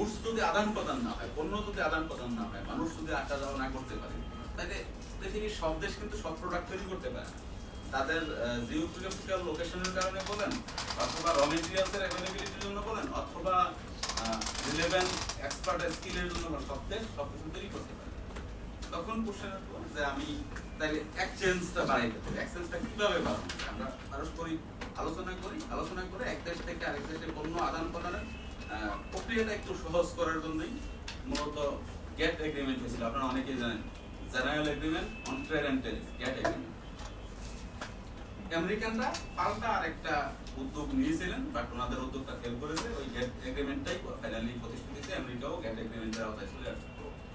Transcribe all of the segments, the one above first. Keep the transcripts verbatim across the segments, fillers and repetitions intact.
Goods যদি আদান প্রদান না হয়, পণ্য যদি আদান প্রদান না হয়, মানুষ যদি আসা যাওয়া না করতে পারে, তাহলে পৃথিবীর সব দেশ কিন্তু সব প্রোডাক্ট তৈরি করতে পারে না। তাদের জিওগ্রাফিক্যাল লোকেশনের কারণে বলেন, অথবা র মেটেরিয়ালসের অ্যাভেলেবিলিটির জন্য বলেন, অথবা রিলেভেন্ট এক্সপার্ট স্কিলের জন্য বলেন, সব দেশ সব কিছু তৈরি করতে পারে। তখন কোশ্চেন আসলো যে আমি তাহলে এক্সচেঞ্জটা বাড়াইতে পারি, এক্সচেঞ্জটা কিভাবে বাড়াবো? আমরা পারস্পরিক আলোচনা করি, আলোচনা করে এক দেশ থেকে আরেক দেশে পণ্য আদান প্রদানের প্রক্রিয়াটা একটু সহজ করার জন্যই মূলত গ্যাট এগ্রিমেন্ট হয়েছিল। আপনারা অনেকেই জানেন, general agreement on trade and tariff, GATT agreement. আমেরিকানরা পাল্টা আরেকটা উদ্যোগ নিয়েছিলেন, বাট ওনাদের উদ্যোগটা ফেল করেছে। ওই গ্যাট এগ্রিমেন্টটাই ফাইনালি প্রতিষ্ঠিত হয়েছে, আমেরিকাও গ্যাট এগ্রিমেন্টের আওতায় চলে আসছে।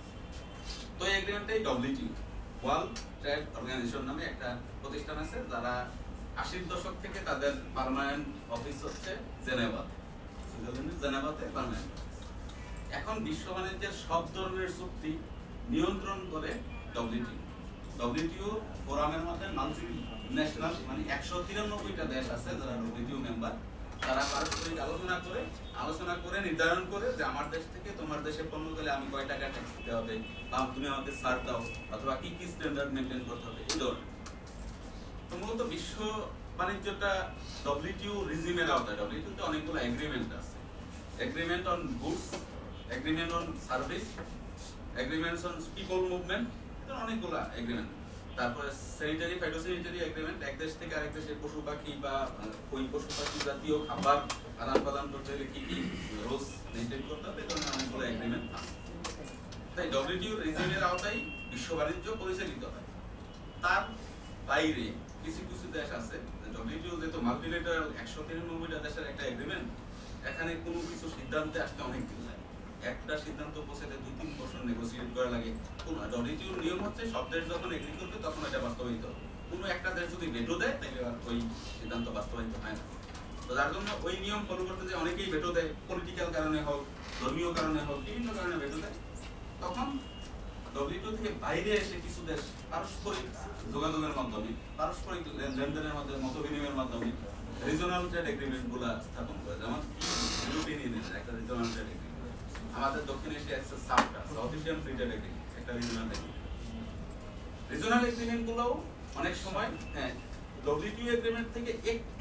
তো এই এগ্রিমেন্টটাই ডব্লিউটিও, ওয়ার্ল্ড ট্রেড অর্গানাইজেশন নামে একটা প্রতিষ্ঠান আছে, যারা আশির দশক থেকে তাদের পার্মানেন্ট অফিস হচ্ছে জেনেভা, সুইজারল্যান্ডের জেনেভাতে পার্মানেন্ট। এখন বিশ্ব বাণিজ্যের সব ধরনের চুক্তি নিয়ন্ত্রণ করে ডব্লিউটিও। ডব্লিউটিও ফোরামের মধ্যে মাল্টি ন্যাশনাল মানে একশো তিরানব্বইটা দেশ আছে যারা ডব্লিউটিও মেম্বার। তারা পারস্পরিক আলোচনা করে আলোচনা করে নির্ধারণ করে যে আমার দেশ থেকে তোমার দেশে পণ্য গেলে আমি কয় টাকা ট্যাক্স দিতে হবে, বা তুমি আমাকে ছাড় দাও, অথবা কি কি স্ট্যান্ডার্ড মেনটেন করতে হবে, এই ধরনের। তো মূলত বিশ্ব বাণিজ্যটা ডব্লিউটিও রিজিমের আওতায়। ডব্লিউটিওতে অনেকগুলো এগ্রিমেন্ট আছে, agreement on goods, agreement on service, agreements on people movement, অনেকগুলো এগ্রিমেন্ট। তারপরে স্যানিটারি ফাইটোস্যানিটারি এগ্রিমেন্ট, এক দেশ থেকে আরেক দেশের পশু পাখি বা ওই পশু পাখি জাতীয় খাবার আদান প্রদান করতে হলে কি কি রুলস মেনটেন করতে হবে, এই ধরনের অনেকগুলো এগ্রিমেন্ট আছে। তাই ডব্লিউটিও রিজিমের আওতায় বিশ্ব বাণিজ্য পরিচালিত হয়। তার বাইরে কিছু কিছু দেশ আছে, ডব্লিউটিও যেহেতু মাল্টিলেটারাল একশো তিরানব্বইটা দেশের একটা এগ্রিমেন্ট, এখানে কোনো কিছু সিদ্ধান্তে আসতে অনেক দিন লাগে। একটা সিদ্ধান্ত পৌঁছাতে দুই তিন বছর নেগোসিয়েট করা লাগে। ডব্লিউটিওর নিয়ম হচ্ছে সব দেশ যখন এগ্রি করবে তখন এটা বাস্তবায়িত হবে। কোনো একটা দেশ যদি ভেটো দেয় তাহলে ওই সিদ্ধান্ত বাস্তবায়িত হয় না। তো যার জন্য ওই নিয়ম ফলো করতে যে অনেকেই ভেটো দেয়, পলিটিক্যাল কারণে হোক, ধর্মীয় কারণে হোক, বিভিন্ন কারণে ভেটো দেয়। তখন ডব্লিউটিও থেকে বাইরে এসে কিছু দেশ পারস্পরিক যোগাযোগের মাধ্যমে, পারস্পরিক লেনদেনের মাধ্যমে, মত বিনিময়ের মাধ্যমে রিজনাল ট্রেড এগ্রিমেন্ট গুলা স্থাপন করে। যেমন ইউরোপিয়ান ইউনিয়নের একটা রিজনাল ট্রেড এগ্রিমেন্ট, আমাদের দক্ষিণ এশিয়া আছে SAFTA, South Asian free trade agreement, একটা রিজনাল এগ্রিমেন্ট। রিজনাল এগ্রিমেন্ট গুলোও অনেক সময় হ্যাঁ ডব্লিউটিও এগ্রিমেন্ট থেকে একটু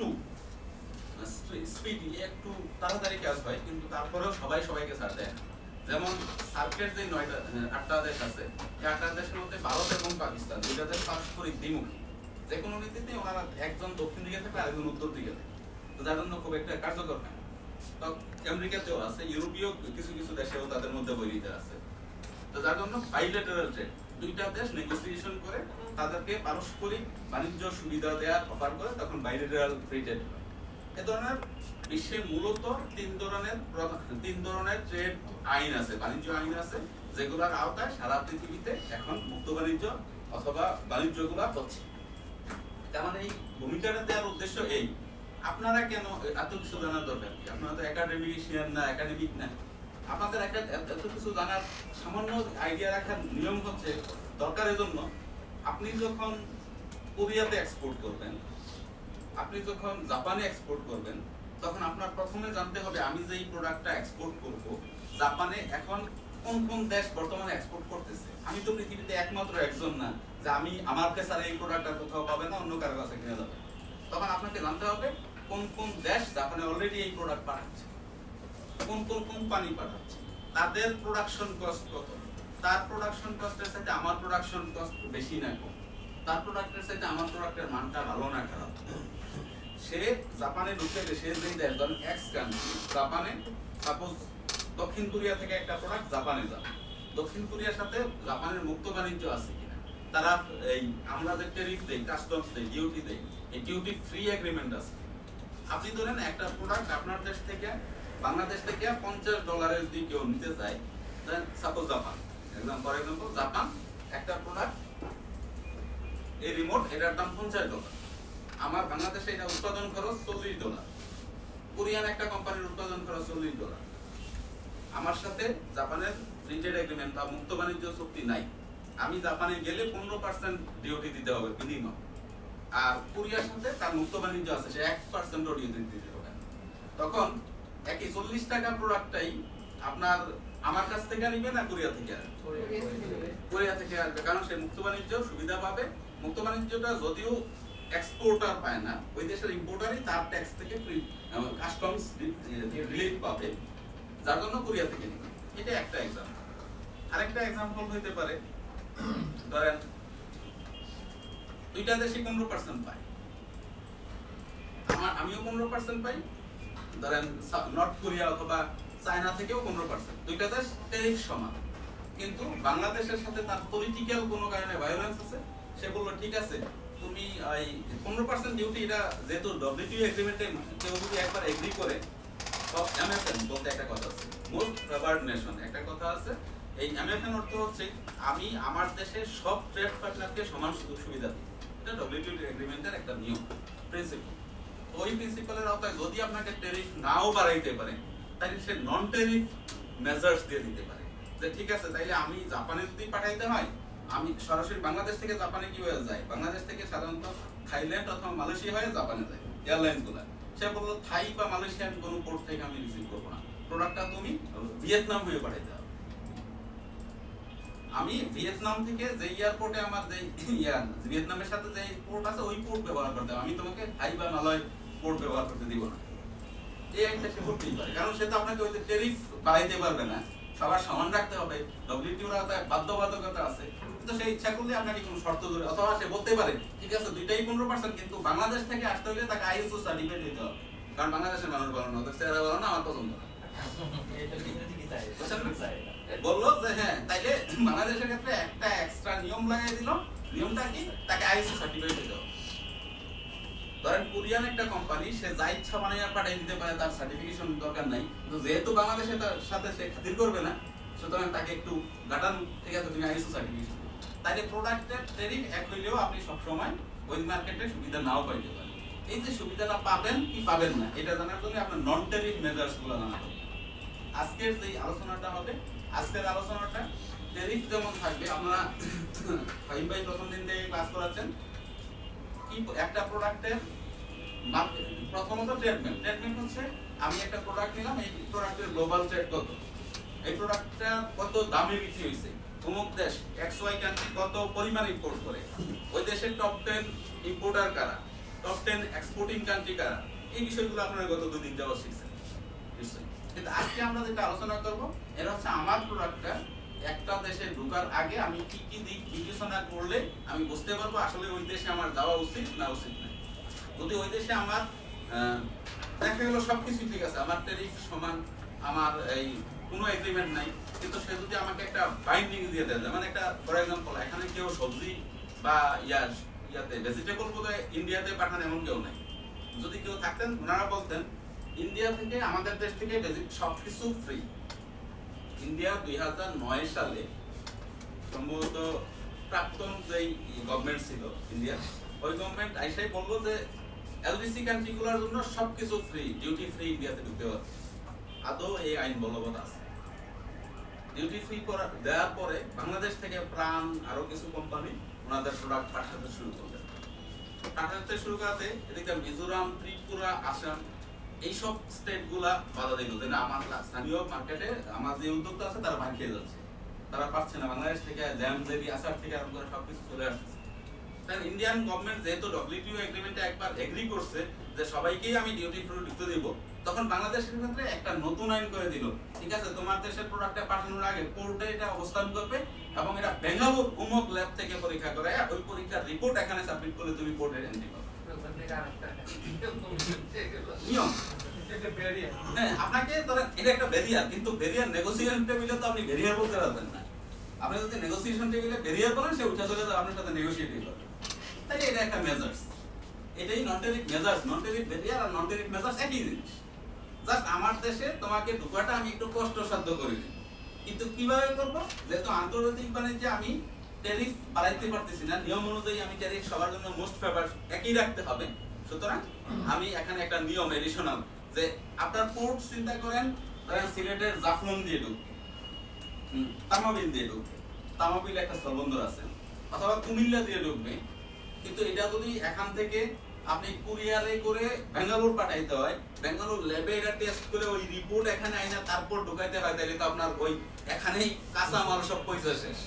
স্পিডি, একটু তাড়াতাড়ি কাজ হয়, কিন্তু তারপরেও সবাই সবাইকে ছাড় দেয় না। যেমন সার্কের যে নয়টা আটটা দেশ আছে, এই আটটা দেশের মধ্যে ভারত এবং পাকিস্তান দুইটা দেশ পারস্পরিক দ্বিমুখী। যে কোনো নীতিতে ওনারা একজন দক্ষিণ দিকে থাকে আরেকজন উত্তর দিকে থাকে, তো যার জন্য খুব একটা কার্যকর হয় না। তো আমেরিকাতেও আছে, ইউরোপীয় কিছু কিছু দেশেও তাদের মধ্যে বৈরিতা আছে। তো যার জন্য বাইলেটারাল ট্রেড, দুইটা দেশ নেগোসিয়েশন করে তাদেরকে পারস্পরিক বাণিজ্য সুবিধা দেওয়ার অফার করে, তখন বাইলেটারাল ফ্রি ট্রেড হয়। এ ধরনের বিশ্বে মূলত তিন ধরনের তিন ধরনের ট্রেড আইন আছে, বাণিজ্য আইন আছে, যেগুলোর আওতায় সারা পৃথিবীতে এখন মুক্ত বাণিজ্য অথবা বাণিজ্যগুলো হচ্ছে। তেমন এই ভূমিকাটা দেওয়ার উদ্দেশ্য এই, আপনারা কেন এত কিছু জানার দরকার কি? আপনারা তো একাডেমিশিয়ান না, একাডেমিক না, আপনাদের একটা এত কিছু জানার সামান্য আইডিয়া রাখার নিয়ম হচ্ছে দরকার। এজন্য আপনি যখন কোরিয়াতে এক্সপোর্ট করবেন, আপনি যখন জাপানে এক্সপোর্ট করবেন, তখন আপনার প্রথমে জানতে হবে আমি যে এই প্রোডাক্টটা এক্সপোর্ট করব জাপানে এখন কোন কোন দেশ বর্তমানে এক্সপোর্ট করতেছে। আমি তো পৃথিবীতে একমাত্র একজন না যে আমি আমার কাছে এই প্রোডাক্টটা কোথাও পাবে না, অন্য কারো কাছে কিনে যাবে। তখন আপনাকে জানতে হবে কোন কোন দেশ জাপানে অলরেডি এই প্রোডাক্ট পাঠাচ্ছে, কোন কোন কোম্পানি পাঠাচ্ছে, তাদের প্রোডাকশন কস্ট কত, তার প্রোডাকশন কস্টের সাথে আমার প্রোডাকশন কস্ট বেশি না কম, তার প্রোডাক্টের সাথে আমার প্রোডাক্টের মানটা ভালো না খারাপ। সে জাপানে ঢুকে সে যেই দেশ, ধরেন এক্স কান্ট্রি, জাপানে সাপোজ দক্ষিণ কোরিয়া থেকে একটা প্রোডাক্ট জাপানে যাবে, দক্ষিণ কোরিয়ার সাথে জাপানের মুক্ত বাণিজ্য আছে কিনা, তারা এই আমরা যে ট্যারিফ দেই, কাস্টমস দেই, ডিউটি দেই, এই ডিউটি ফ্রি এগ্রিমেন্ট আছে। আপনি ধরেন একটা প্রোডাক্ট আপনার দেশ থেকে, বাংলাদেশ থেকে পঞ্চাশ ডলারের যদি কেউ নিতে চায়, দেন সাপোজ জাপান, একদম ফর এক্সাম্পল জাপান একটা প্রোডাক্ট, এই রিমোট, এটার দাম পঞ্চাশ ডলার, আমার বাংলাদেশে এটা উৎপাদন খরচ চল্লিশ ডলার, কোরিয়ান একটা কোম্পানির উৎপাদন খরচ চল্লিশ ডলার। আমার সাথে জাপানের ফ্রি ট্রেড এগ্রিমেন্ট বা মুক্ত বাণিজ্য চুক্তি নাই, আমি জাপানে গেলে পনেরো পার্সেন্ট ডিউটি দিতে হবে মিনিমাম, আর কোরিয়ার সাথে তার মুক্ত বাণিজ্য আছে, সে এক পার্সেন্ট ডিউটি দিতে হবে। তখন একই চল্লিশ টাকা প্রোডাক্টটাই আপনার আমার কাছ থেকে নিবে না কোরিয়া থেকে আসবে? কোরিয়া থেকে আসবে, কারণ সে মুক্ত বাণিজ্য সুবিধা পাবে। মুক্ত বাণিজ্যটা যদিও এক্সপোর্টার পায় না, ওই দেশের ইম্পোর্টারই তার ট্যাক্স থেকে ফ্রি কাস্টমস রিলিফ পাবে, যার জন্য কোরিয়া থেকে নিবে। এটা একটা এক্সাম্পল। আরেকটা এক্সাম্পল হইতে পারে, ধরেন দুইটা দেশে পনেরো পার্সেন্ট পায়, আমার আমিও পনেরো পার্সেন্ট পাই, ধরেন নর্থ কোরিয়া অথবা চায়না থেকেও পনেরো পার্সেন্ট, দুইটা দেশ ট্যারিফ সমান। কিন্তু বাংলাদেশের সাথে তার পলিটিক্যাল কোনো কারণে ভায়োলেন্স আছে, সে বললো ঠিক আছে তুমি এই পনেরো পার্সেন্ট ডিউটি, এটা যেহেতু ডব্লিউটিও এগ্রিমেন্টে কেউ যদি একবার এগ্রি করে, সব এমএফএন বলতে একটা কথা আছে, মোস্ট ফেভার্ড নেশন একটা কথা আছে। এই এমএফএন অর্থ হচ্ছে আমি আমার দেশের সব ট্রেড পার্টনারকে সমান সুযোগ সুবিধা দিই। এটা ডব্লিউটিও এগ্রিমেন্টের একটা নিয়ম, প্রিন্সিপাল। ওই প্রিন্সিপালের আওতায় যদি আপনাকে ট্যারিফ নাও বাড়াইতে পারে, তাহলে সে নন ট্যারিফ মেজার্স দিয়ে দিতে পারে, যে ঠিক আছে তাইলে আমি জাপানে যদি পাঠাইতে হয়, আমি সরাসরি বাংলাদেশ থেকে জাপানে কিভাবে যাই, বাংলাদেশ থেকে সাধারণত থাইল্যান্ড অথবা মালয়েশিয়া হয়ে জাপানে যায় এয়ারলাইন্স গুলা। সে বললো থাই বা মালয়েশিয়ান কোনো পোর্ট থেকে আমি রিসিভ করবো না, প্রোডাক্টটা তুমি ভিয়েতনাম হয়ে পাঠাইতে হবে। আমি ভিয়েতনাম থেকে যে এয়ারপোর্টে আমার যে ইয়ার ভিয়েতনামের সাথে যে পোর্ট আছে ওই পোর্ট ব্যবহার করতে হবে, আমি তোমাকে থাই বা মালয় পোর্ট ব্যবহার করতে দিব না। এই একটা সে করতেই পারে, কারণ সে তো আপনাকে ওই যে ট্যারিফ বাড়াইতে পারবে না, সবার সমান রাখতে হবে, ডব্লিউটিওর আওতায় বাধ্যবাধকতা আছে। কিন্তু সে ইচ্ছা করলে আপনাকে কোনো শর্ত ধরে, অথবা সে বলতে পারে ঠিক আছে দুইটাই পনেরো পার্সেন্ট, কিন্তু বাংলাদেশ থেকে আসতে হলে তাকে আইএসও সার্টিফিকেট দিতে হবে, কারণ বাংলাদেশের মানুষ বলো না, ওদের চেহারা বলো না আমার পছন্দ না। বললো যে হ্যাঁ তাইলে বাংলাদেশের ক্ষেত্রে একটা এক্সট্রা নিয়ম লাগাই দিল, নিয়মটা কি, তাকে আইএসও সার্টিফিকেট দিতে হবে। ধরেন কোরিয়ান একটা কোম্পানি, সে যা ইচ্ছা বানাইয়া পাঠিয়ে দিতে পারে, তার সার্টিফিকেশন দরকার নাই, কিন্তু যেহেতু বাংলাদেশের সাথে সে খাতির করবে না, সুতরাং তাকে একটু গাটান, ঠিক আছে তুমি আইএসও সার্টিফিকেশন। তাইলে প্রোডাক্টের ট্যারিফ এক হইলেও আপনি সবসময় ওই মার্কেটে সুবিধা নাও পাইতে পারেন। এই যে সুবিধাটা পাবেন কি পাবেন না, এটা জানার জন্য আপনার নন ট্যারিফ মেজার্স গুলো জানা হবে। আজকের যে আলোচনাটা হবে, আজকের আলোচনাটা ট্যারিফ যেমন থাকবে, আপনারা ফাইভ বাই প্রথম দিন থেকে ক্লাস করাচ্ছেন কি একটা প্রোডাক্টের প্রথমত ট্রিটমেন্ট। ট্রিটমেন্ট হচ্ছে আমি একটা প্রোডাক্ট নিলাম, এই প্রোডাক্টের গ্লোবাল ট্রেড কত, এই প্রোডাক্টটা কত দামে বিক্রি হয়েছে, অমুক দেশ এক্স ওয়াই কান্ট্রি কত পরিমাণ ইম্পোর্ট করে, ওই দেশের টপ টেন ইম্পোর্টার কারা, টপ টেন এক্সপোর্টিং কান্ট্রি কারা, এই বিষয়গুলো আপনারা গত দুদিন যাওয়া শিখছেন নিশ্চয়ই। কিন্তু আজকে আমরা যেটা আলোচনা করব, এটা হচ্ছে আমার প্রোডাক্টটা একটা দেশে ঢোকার আগে আমি কি কি দিক বিবেচনা করলে আমি বুঝতে পারবো আসলে ওই দেশে আমার যাওয়া উচিত না উচিত না। যদি ওই দেশে আমার দেখা গেল সবকিছু ঠিক আছে, আমার ট্যারিফ সমান, আমার এই কোনো এগ্রিমেন্ট নাই, কিন্তু সে যদি আমাকে একটা বাইন্ডিং দিয়ে দেয়, যেমন একটা ফর এক্সাম্পল এখানে কেউ সবজি বা ইয়া ইয়াতে ভেজিটেবল বোধহয় ইন্ডিয়াতে পাঠান এমন কেউ নাই। যদি কেউ থাকতেন ওনারা বলতেন ইন্ডিয়া থেকে আমাদের দেশ থেকে সবকিছু ফ্রি। ইন্ডিয়া দুই হাজার নয় সালে সম্ভবত প্রাক্তন যেই গভর্নমেন্ট ছিল ইন্ডিয়া, ওই গভর্নমেন্ট আইসাই বললো যে এলডিসি কান্ট্রিগুলোর জন্য সবকিছু ফ্রি, ডিউটি ফ্রি ইন্ডিয়াতে ঢুকতে পারবে। আদৌ এই আইন বলবৎ আছে। ডিউটি ফ্রি দেওয়ার পরে বাংলাদেশ থেকে প্রাণ আরো কিছু কোম্পানি ওনাদের প্রোডাক্ট পাঠাতে শুরু করবে। পাঠাতে শুরু করাতে এদিকে মিজোরাম, ত্রিপুরা, আসাম এইসব স্টেট গুলা বাধা দিল যে না আমার স্থানীয় মার্কেটে আমার যে উদ্যোক্তা আছে তারা ভাগ খেয়ে যাচ্ছে, তারা পাচ্ছে না, বাংলাদেশ থেকে জ্যাম জেবি আসার থেকে আরম্ভ করে সবকিছু চলে আসছে। তাই ইন্ডিয়ান গভর্নমেন্ট যেহেতু ডব্লিউটিও এগ্রিমেন্টে একবার এগ্রি করছে যে সবাইকেই আমি ডিউটি ফ্রি ঢুকতে দিব, তখন বাংলাদেশের ক্ষেত্রে একটা নতুন আইন করে দিল, ঠিক আছে তোমার দেশের প্রোডাক্টটা পাঠানোর আগে পোর্টে এটা অবস্থান করবে এবং এটা বেঙ্গালুর উমুক ল্যাব থেকে পরীক্ষা করে ওই পরীক্ষার রিপোর্ট এখানে সাবমিট করলে তুমি পোর্টে এন্ট্রি পাবে। নিয়ম হ্যাঁ, আপনাকে ধরেন এটা একটা ব্যারিয়ার, কিন্তু ব্যারিয়ার নেগোসিয়েশন টেবিলে তো আপনি ব্যারিয়ার বলতে পারবেন না। আপনি যদি নেগোসিয়েশন টেবিলে ব্যারিয়ার বলেন সে উঠে চলে যাবে আপনার সাথে নেগোসিয়েট করবে। তাই এটা একটা মেজার্স, এটাই non tariff measures. Non tariff barrier আর নন টেরিফ মেজার্স একই জিনিস। জাস্ট আমার দেশে তোমাকে ঢোকাটা আমি একটু কষ্টসাধ্য করে দিই, কিন্তু কিভাবে করবো, যেহেতু আন্তর্জাতিক বাণিজ্যে আমি ট্যারিফ বাড়াইতে পারতেছি না, নিয়ম অনুযায়ী আমি ট্যারিফ সবার জন্য মোস্ট ফেভার একই রাখতে হবে। সুতরাং আমি এখানে একটা নিয়ম এডিশনাল, যে আপনার পোর্ট চিন্তা করেন সিলেটের জাফলং দিয়ে ঢুকবে, তামাবিল দিয়ে ঢুকবে, তামাবিল একটা স্থলবন্দর আছে, অথবা কুমিল্লা দিয়ে ঢুকবে, কিন্তু এটা যদি এখান থেকে আপনি কুরিয়ারে করে বেঙ্গালুরু পাঠাইতে হয়, বেঙ্গালুরু ল্যাবে এটা টেস্ট করে ওই রিপোর্ট এখানে আইনা তারপর ঢুকাইতে হয়, তাহলে তো আপনার ওই এখানেই কাঁচা মাল সব পয়সা শেষ।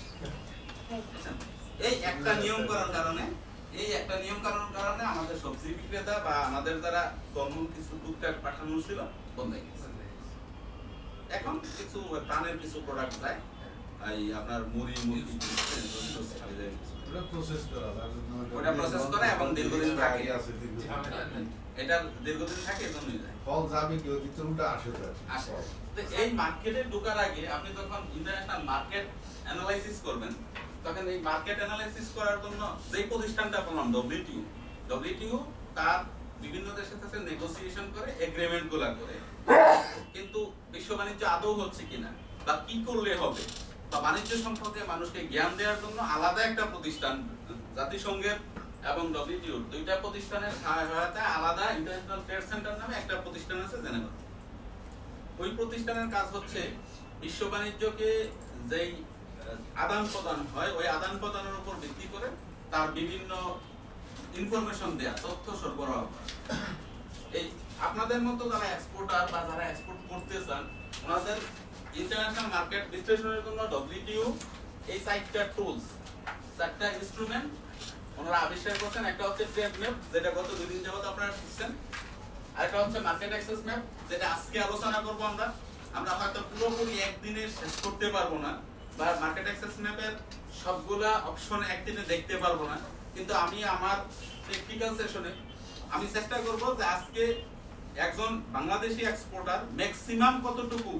এই একটা নিয়ম করার কারণে এই একটা নিয়ম করার কারণে আমাদের সবজি বিক্রেতা বা আমাদের দ্বারা ফলমূল কিছু টুকটাক পাঠানো ছিল বন্ধ হয়ে গেছে। এখন কিছু প্রাণের কিছু প্রোডাক্ট যায়, এই আপনার মুড়ি মুরগি ওটা প্রসেস করা ওটা প্রসেস করা এবং দীর্ঘদিন থাকে, এটা দীর্ঘদিন থাকে এজন্যই যায় ফল যাবে কি ওই ভিতরটা আসে আসে। তো এই মার্কেটে ঢোকার আগে আপনি যখন ইন্টারন্যাশনাল মার্কেট অ্যানালাইসিস করবেন, তখন এই মার্কেট অ্যানালাইসিস করার জন্য যে প্রতিষ্ঠানটা বললাম ডব্লিউটিও, ডব্লিউটিও তার বিভিন্ন দেশের সাথে নেগোসিয়েশন করে এগ্রিমেন্ট গুলা করে, কিন্তু বিশ্ব বাণিজ্য আদৌ হচ্ছে কিনা বা কি করলে হবে বা বাণিজ্য সম্পর্কে মানুষকে জ্ঞান দেওয়ার জন্য আলাদা একটা প্রতিষ্ঠান, জাতিসংঘের এবং ডব্লিউটিও দুইটা প্রতিষ্ঠানের সহায়তায় আলাদা ইন্টারন্যাশনাল ট্রেড সেন্টার নামে একটা প্রতিষ্ঠান আছে জেনেভা। ওই প্রতিষ্ঠানের কাজ হচ্ছে বিশ্ব বাণিজ্যকে যেই আদান প্রদান হয় ওই আদান প্রদানের উপর ভিত্তি করে তার বিভিন্ন ইনফরমেশন দেয়া, তথ্য সরবরাহ করা। এই আপনাদের মতো যারা এক্সপোর্টার বা যারা এক্সপোর্ট করতে চান, ওনাদের ইন্টারন্যাশনাল মার্কেট বিশ্লেষণের জন্য ডব্লিউটিও এই চারটা টুলস, চারটা ইনস্ট্রুমেন্ট ওনারা আবিষ্কার করছেন। একটা হচ্ছে ট্রেড ম্যাপ, যেটা গত দুই দিন যাবত আপনারা শিখছেন। আরেকটা হচ্ছে মার্কেট অ্যাক্সেস ম্যাপ, যেটা আজকে আলোচনা করব আমরা। আমরা হয়তো পুরোপুরি একদিনে শেষ করতে পারবো না, বা মার্কেট অ্যাক্সেস ম্যাপের সবগুলা অপশন একদিনে দেখতে পারবো না, কিন্তু আমি আমার টেকনিক্যাল সেশনে আমি চেষ্টা করব যে আজকে একজন বাংলাদেশি এক্সপোর্টার ম্যাক্সিমাম কতটুকু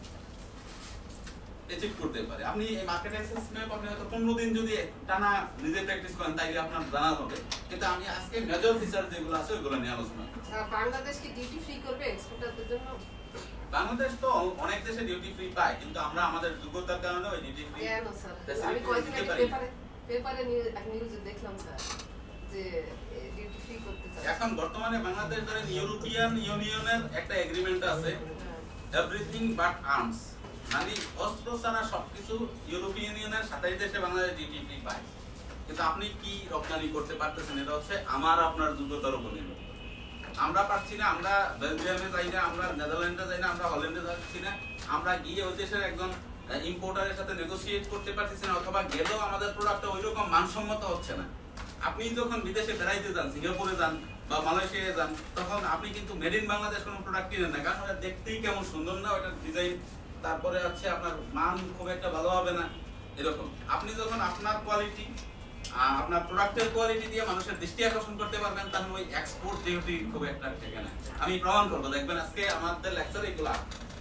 অ্যাচিভ করতে পারে। আপনি এই মার্কেট অ্যাক্সেস ম্যাপ আপনি হয়তো পনেরো দিন যদি টানা নিজে প্র্যাকটিস করেন তাইলে আপনার জানা হবে, কিন্তু আমি আজকে মেজর ফিচার যেগুলো আছে ওইগুলো নিয়ে আলোচনা করব। বাংলাদেশ কি ডিউটি ফ্রি করবে এক্সপোর্টারদের জন্য? বাংলাদেশ তো অনেক দেশে ডিউটি ফ্রি পায়, কিন্তু আমরা আমাদের যোগ্যতার কারণে ওই ডিউটি ফ্রি কেন স্যার? আমি কয়েকদিন আগে পেপারে পেপারে নিউজ দেখলাম স্যার যে ডিউটি ফ্রি করতে চায়। এখন বর্তমানে বাংলাদেশ ধরে ইউরোপিয়ান ইউনিয়নের একটা এগ্রিমেন্ট আছে, এভরিথিং বাট আর্মস, মানে অস্ত্র ছাড়া সবকিছু ইউরোপিয়ান ইউনিয়নের সাতাশ দেশে বাংলাদেশ ডিউটি ফ্রি পায়। কিন্তু আপনি কি রপ্তানি করতে পারতেছেন, এটা হচ্ছে আমার আপনার যোগ্যতার উপর নির্ভর। আমরা পারছি না, আমরা বেলজিয়ামে যাই না, আমরা নেদারল্যান্ডে যাই না, আমরা হল্যান্ডে যাচ্ছি না, আমরা গিয়ে ওই দেশের একজন ইম্পোর্টারের সাথে নেগোসিয়েট করতে পারতেছি না, অথবা গেলেও আমাদের প্রোডাক্টটা ওইরকম মানসম্মত হচ্ছে না। আপনি যখন বিদেশে বেড়াইতে যান, সিঙ্গাপুরে যান বা মালয়েশিয়ায় যান, তখন আপনি কিন্তু মেড ইন বাংলাদেশ কোনো প্রোডাক্ট কিনেন না, কারণ ওটা দেখতেই কেমন সুন্দর না, ওটার ডিজাইন, তারপরে হচ্ছে আপনার মান খুব একটা ভালো হবে না। এরকম আপনি যখন আপনার কোয়ালিটি, আপনার প্রোডাক্টের কোয়ালিটি দিয়ে মানুষের দৃষ্টি আকর্ষণ করতে পারবেন, তাহলে ওই এক্সপোর্ট ডিউটি খুব একটা থেকে না। আমি প্রমাণ করবো, দেখবেন আজকে আমাদের লেকচারে এগুলো।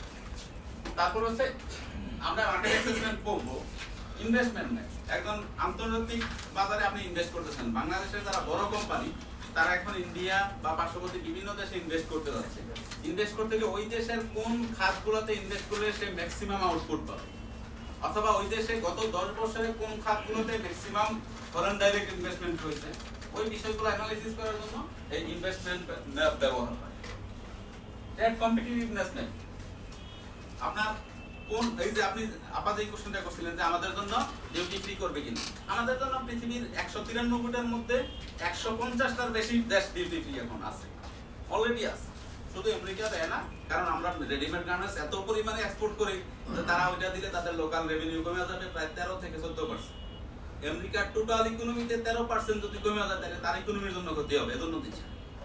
তারপর হচ্ছে আমরা মার্কেট অ্যাসেসমেন্ট করবো, ইনভেস্টমেন্ট নেই। একজন আন্তর্জাতিক বাজারে আপনি ইনভেস্ট করতেছেন, বাংলাদেশের যারা বড় কোম্পানি তারা এখন ইন্ডিয়া বা পার্শ্ববর্তী বিভিন্ন দেশে ইনভেস্ট করতে যাচ্ছে। ইনভেস্ট করতে গিয়ে ওই দেশের কোন খাতগুলোতে ইনভেস্ট করলে সে ম্যাক্সিমাম আউটপুট পাবে, অথবা ওই দেশে গত দশ বছরে কোন খাতগুলোতে ম্যাক্সিমাম ফরেন ডাইরেক্ট ইনভেস্টমেন্ট হয়েছে, ওই বিষয়গুলো অ্যানালাইসিস করার জন্য এই ইনভেস্টমেন্ট ম্যাপ ব্যবহার হয়। ট্রেড কম্পিটিটিভনেস ম্যাপ আপনার কোন, এই যে আপনি আপা যে কোশ্চেনটা করছিলেন যে আমাদের জন্য ডিউটি ফ্রি করবে কিনা, আমাদের জন্য পৃথিবীর একশো তিরানব্বইটার মধ্যে একশো পঞ্চাশটার বেশি দেশ ডিউটি ফ্রি এখন আছে, অলরেডি আছে। শুধু আমেরিকা দেয় না, কারণ আমরা রেডিমেড গার্মেন্টস এত পরিমাণে এক্সপোর্ট করি যে তারা ওইটা দিলে তাদের লোকাল রেভিনিউ কমে যাবে প্রায় তেরো থেকে চোদ্দ পার্সেন্ট। আমেরিকার টোটাল ইকোনমিতে তেরো পার্সেন্ট যদি কমে যায় তাহলে তার ইকোনমির জন্য ক্ষতি হবে, এজন্য দিচ্ছে।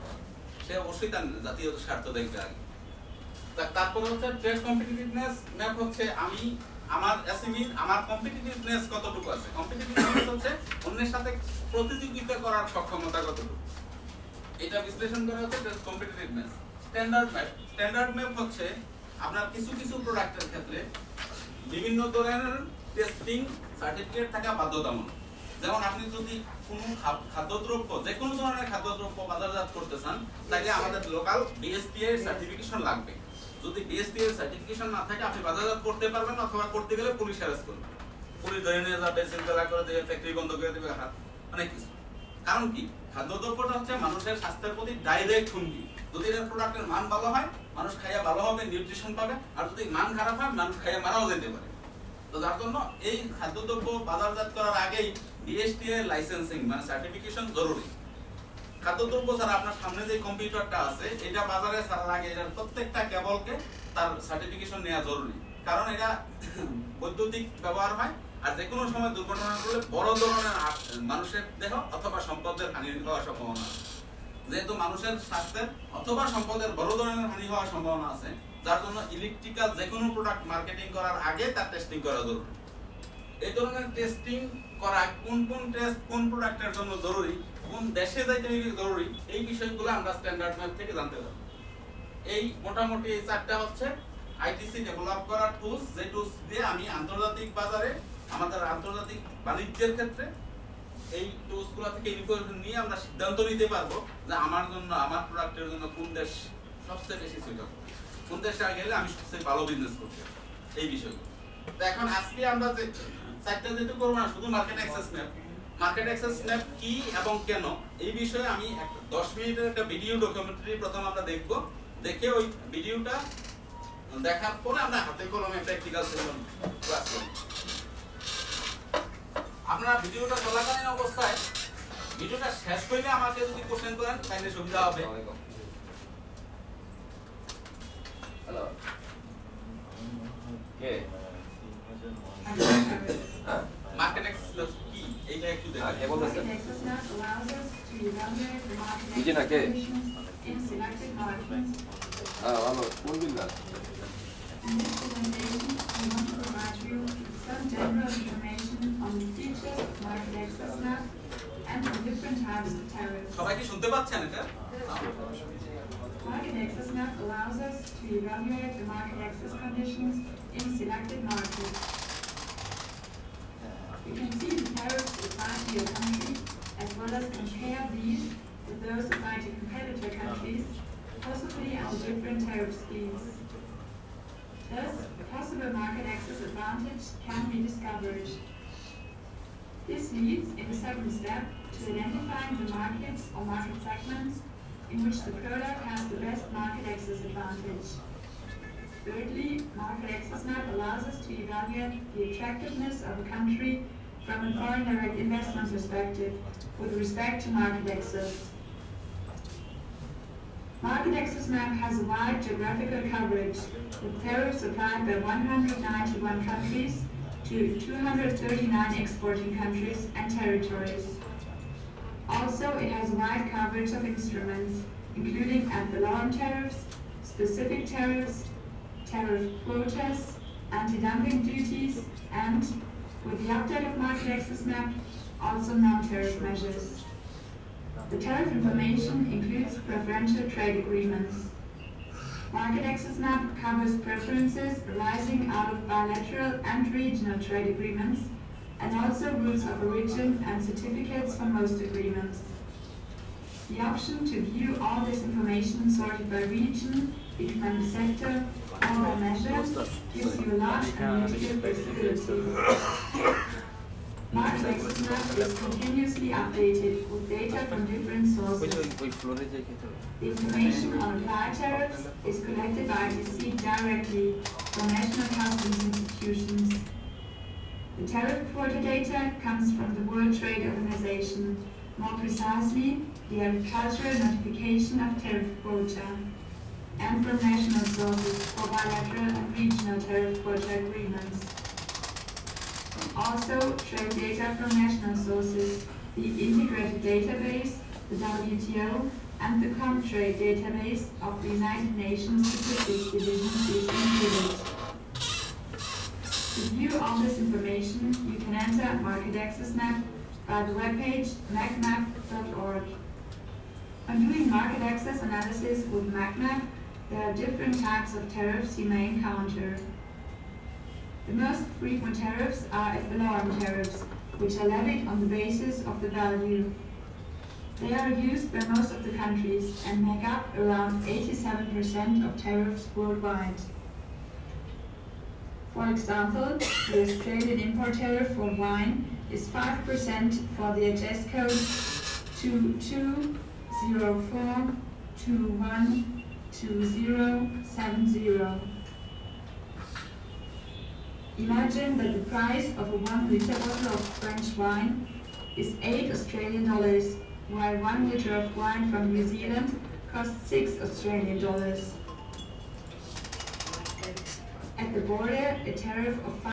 সে অবশ্যই তার জাতীয় স্বার্থ দেখবে আগে। তারপর হচ্ছে ট্রেড কম্পিটিটিভনেস ম্যাপ হচ্ছে আমি আমার এসএমই আমার কম্পিটিটিভনেস কতটুকু আছে। কম্পিটিটিভনেস হচ্ছে অন্যের সাথে প্রতিযোগিতা করার সক্ষমতা কতটুকু, এটা বিশ্লেষণ করা হচ্ছে trade competitiveness. Standard map, standard map হচ্ছে আপনার কিছু কিছু প্রোডাক্টের ক্ষেত্রে বিভিন্ন ধরনের টেস্টিং সার্টিফিকেট থাকা বাধ্যতামূলক। যেমন আপনি যদি কোনো খাদ্যদ্রব্য, যে কোনো ধরনের খাদ্যদ্রব্য বাজারজাত করতে চান, তাহলে আমাদের লোকাল বিএসটিআই সার্টিফিকেশন লাগবে। যদি বিএসটিআই সার্টিফিকেশন না থাকে আপনি বাজারজাত করতে পারবেন, অথবা করতে গেলে পুলিশ অ্যারেস্ট করবে, পুলিশ ধরে নিয়ে যাবে, চিন্তা করে দেবে, ফ্যাক্টরি বন্ধ করে দেবে, হাত অনেক কিছু। কারণ কি, খাদ্যদ্রব্যটা হচ্ছে মানুষের স্বাস্থ্যের প্রতি ডাইরেক্ট হুমকি। যদি এর প্রোডাক্টের মান ভালো হয়, মানুষ খাইয়া ভালো হবে, নিউট্রিশন পাবে, আর যদি মান খারাপ হয়, মানুষ খাইয়া মারাও যেতে পারে। তো যার জন্য এই খাদ্যদ্রব্য বাজারজাত করার আগেই বিএসটিআই লাইসেন্সিং মানে সার্টিফিকেশন জরুরি। খাদ্যদ্রব্য ছাড়া আপনার সামনে যে কম্পিউটারটা আছে এটা বাজারে ছাড়ার আগে এটার প্রত্যেকটা কেবলকে তার সার্টিফিকেশন নেওয়া জরুরি, কারণ এটা বৈদ্যুতিক ব্যবহার হয় আর যে কোনো সময় দুর্ঘটনা করলে বড় ধরনের মানুষের দেহ অথবা সম্পদের হানি হওয়ার সম্ভাবনা আছে। যেহেতু মানুষের স্বাস্থ্যের অথবা সম্পদের বড় ধরনের হানি হওয়ার সম্ভাবনা আছে, যার জন্য ইলেকট্রিক্যাল যে কোনো প্রোডাক্ট মার্কেটিং করার আগে তার টেস্টিং করা জরুরি। এই ধরনের টেস্টিং করা কোন কোন টেস্ট কোন প্রোডাক্টের জন্য জরুরি, কোন দেশে যাইতে জরুরি, এই বিষয়গুলো আমরা স্ট্যান্ডার্ড ম্যাপ থেকে জানতে পারব। এই মোটামুটি এই চারটা হচ্ছে আইটিসি ডেভেলপ করার টুলস, যে টুলস দিয়ে আমি আন্তর্জাতিক বাজারে আমাদের আন্তর্জাতিক বাণিজ্যের ক্ষেত্রে এই টুলসগুলো থেকে ইনফরমেশন নিয়ে আমরা সিদ্ধান্ত নিতে পারবো যে আমার জন্য আমার প্রোডাক্টের জন্য কোন দেশ সবচেয়ে বেশি সুইটেবল, কোন দেশে গেলে আমি সবচেয়ে ভালো বিজনেস করতে পারবো, এই বিষয়গুলো। তো এখন আজকে আমরা যে চারটা যেটা করবো না, শুধু market access map, market access map কি এবং কেন এই বিষয়ে আমি দশ মিনিটের একটা ভিডিও ডকুমেন্টারি প্রথম আমরা দেখব, দেখে ওই ভিডিওটা দেখার পরে আমরা হাতে কলমে প্র্যাকটিক্যাল সেশন ক্লাস করব। আপনারা ভিডিওটা চলাকালীন অবস্থায় ভিডিওটা শেষ হইলে আমাকে যদি কোশ্চেন করেন তাহলে সুবিধা হবে। হ্যালো কে মার্কেট অ্যাক্সেস কি এইটা একটু দেখেন। কে বলতেছেন? বুঝি না কে? হ্যাঁ ভালো, কোন builder? Some general information on the features of market access map and the different types of tariffs. সবাই কি শুনতে পাচ্ছেন এটা? Market access map allows us to evaluate the market access conditions in selected markets. You can see the tariffs applied to your country as well as compare these with those applied to competitor countries, possibly on different tariff schemes. Thus, a possible market access advantage can be discovered. This leads, in the second step, to identifying the markets or market segments in which the product has the best market access advantage. Thirdly, market access map allows us to evaluate the attractiveness of a country from a foreign direct investment perspective with respect to market access. Market access map has a wide geographical coverage, with tariffs applied by one hundred ninety-one countries to two hundred thirty-nine exporting countries and territories. Also, it has a wide coverage of instruments, including ad valorem tariffs, specific tariffs, tariff quotas, anti-dumping duties, and, with the update of market access map, also non-tariff measures. The tariff information includes preferential trade agreements. Market access map covers preferences arising out of bilateral and regional trade agreements, and also rules of origin and certificates for most agreements. The option to view all this information sorted by region, economic sector, or by measure gives you a large analytical flexibility. Market access map is continuously updated with data from different sources. The information on applied tariffs is collected by I T C directly from national customs institutions. The tariff quota data comes from the World Trade Organization, more precisely the Agricultural Notification of Tariff Quota, and from national sources for bilateral and regional tariff quota agreements. Also, trade data from national sources, the Integrated Database, the W T O, and the Comtrade Database of the United Nations Statistics Division is included. To view all this information, you can enter Market Access Map by the webpage macmap dot org. When doing market access analysis with MacMap, there are different types of tariffs you may encounter. The most frequent tariffs are ad valorem tariffs, which are levied on the basis of the value. They are used by most of the countries and make up around eighty-seven percent of tariffs worldwide. For example, the Australian import tariff for wine is five percent for the H S code two two zero four two one two zero seven zero. Imagine that the price of a one liter bottle of French wine is eight Australian dollars, while one liter of wine from New Zealand costs six Australian dollars. At the border, a tariff of